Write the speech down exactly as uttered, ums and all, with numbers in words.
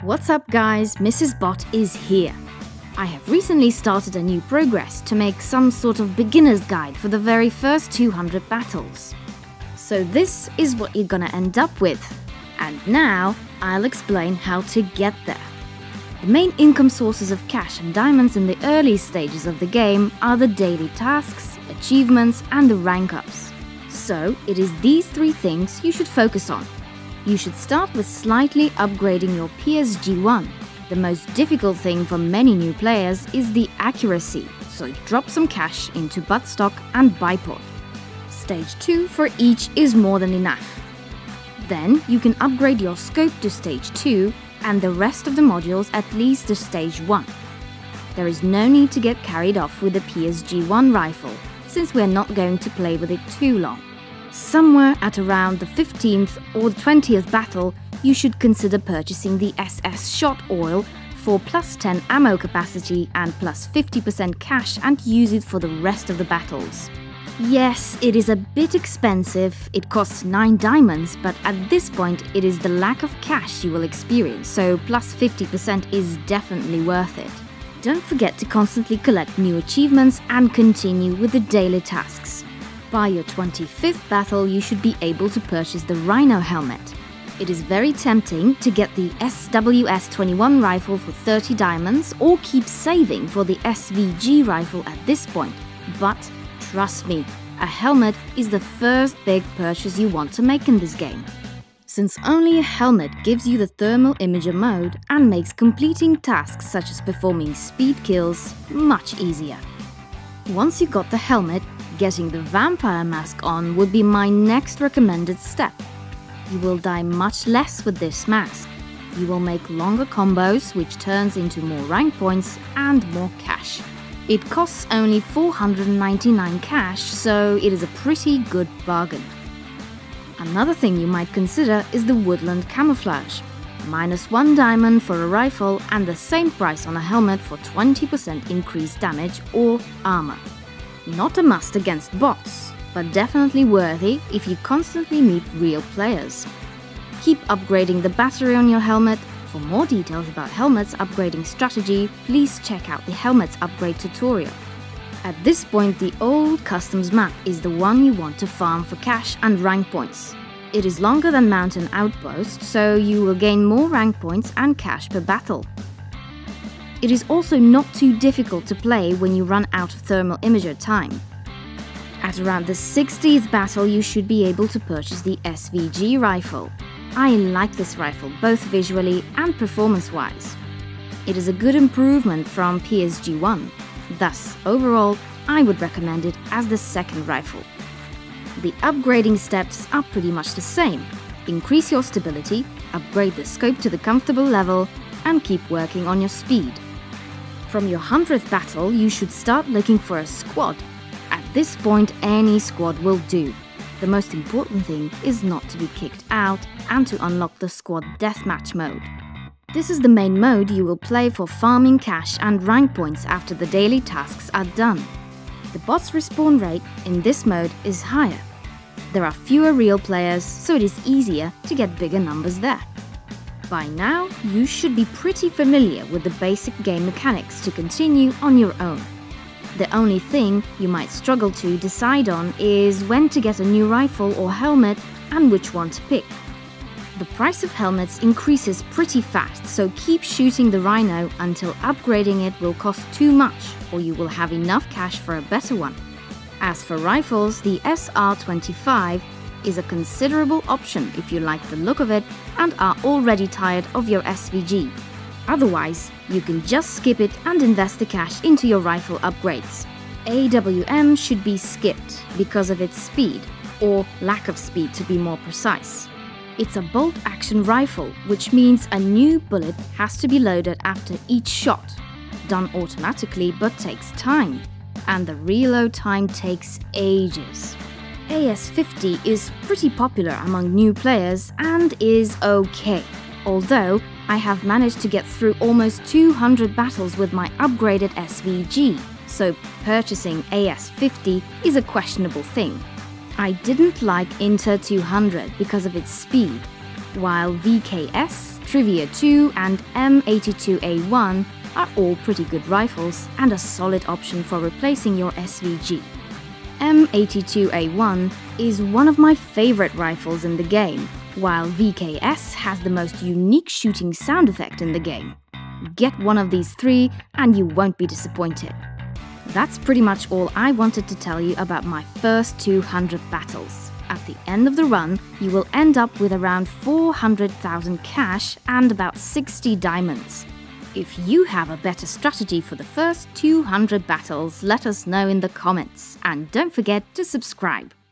What's up guys, Missus Bot is here. I have recently started a new progress to make some sort of beginner's guide for the very first two hundred battles. So this is what you're gonna end up with. And now I'll explain how to get there. The main income sources of cash and diamonds in the early stages of the game are the daily tasks, achievements and the rank ups. So it is these three things you should focus on. You should start with slightly upgrading your P S G one. The most difficult thing for many new players is the accuracy, so drop some cash into Buttstock and Bipod. Stage two for each is more than enough. Then you can upgrade your scope to stage two and the rest of the modules at least to stage one. There is no need to get carried off with the P S G one rifle, since we're not going to play with it too long. Somewhere at around the fifteenth or the twentieth battle, you should consider purchasing the S S Shot Oil for plus ten ammo capacity and plus fifty percent cash and use it for the rest of the battles. Yes, it is a bit expensive, it costs nine diamonds, but at this point it is the lack of cash you will experience, so plus fifty percent is definitely worth it. Don't forget to constantly collect new achievements and continue with the daily tasks. By your twenty-fifth battle, you should be able to purchase the Rhino helmet. It is very tempting to get the S W S twenty-one rifle for thirty diamonds or keep saving for the S V G rifle at this point, but trust me, a helmet is the first big purchase you want to make in this game. Since only a helmet gives you the thermal imager mode and makes completing tasks such as performing speed kills much easier. Once you got the helmet, getting the vampire mask on would be my next recommended step. You will die much less with this mask. You will make longer combos, which turns into more rank points and more cash. It costs only four hundred ninety-nine cash, so it is a pretty good bargain. Another thing you might consider is the woodland camouflage. Minus one diamond for a rifle and the same price on a helmet for twenty percent increased damage or armor. Not a must against bots, but definitely worthy if you constantly meet real players. Keep upgrading the battery on your helmet. For more details about helmets upgrading strategy, please check out the helmets upgrade tutorial. At this point, the old customs map is the one you want to farm for cash and rank points. It is longer than Mountain Outpost, so you will gain more rank points and cash per battle. It is also not too difficult to play when you run out of thermal imager time. At around the sixtieth battle, you should be able to purchase the S V G rifle. I like this rifle both visually and performance-wise. It is a good improvement from P S G one. Thus, overall, I would recommend it as the second rifle. The upgrading steps are pretty much the same. Increase your stability, upgrade the scope to the comfortable level, and keep working on your speed. From your hundredth battle, you should start looking for a squad. At this point, any squad will do. The most important thing is not to be kicked out and to unlock the squad deathmatch mode. This is the main mode you will play for farming cash and rank points after the daily tasks are done. The bots respawn rate in this mode is higher. There are fewer real players, so it is easier to get bigger numbers there. By now, you should be pretty familiar with the basic game mechanics to continue on your own. The only thing you might struggle to decide on is when to get a new rifle or helmet and which one to pick. The price of helmets increases pretty fast, so keep shooting the Rhino until upgrading it will cost too much or you will have enough cash for a better one. As for rifles, the S R twenty-five is a considerable option if you like the look of it and are already tired of your S V G. Otherwise, you can just skip it and invest the cash into your rifle upgrades. A W M should be skipped because of its speed, or lack of speed to be more precise. It's a bolt-action rifle, which means a new bullet has to be loaded after each shot. Done automatically but takes time, and the reload time takes ages. A S fifty is pretty popular among new players and is okay, although I have managed to get through almost two hundred battles with my upgraded S V G, so purchasing A S fifty is a questionable thing. I didn't like Inter two hundred because of its speed. while V K S, Trivia two and M eighty-two A one are all pretty good rifles and a solid option for replacing your S V G. M eighty-two A one is one of my favorite rifles in the game, while V K S has the most unique shooting sound effect in the game. Get one of these three and you won't be disappointed. That's pretty much all I wanted to tell you about my first two hundred battles. At the end of the run, you will end up with around four hundred thousand cash and about sixty diamonds. If you have a better strategy for the first two hundred battles, let us know in the comments. And don't forget to subscribe.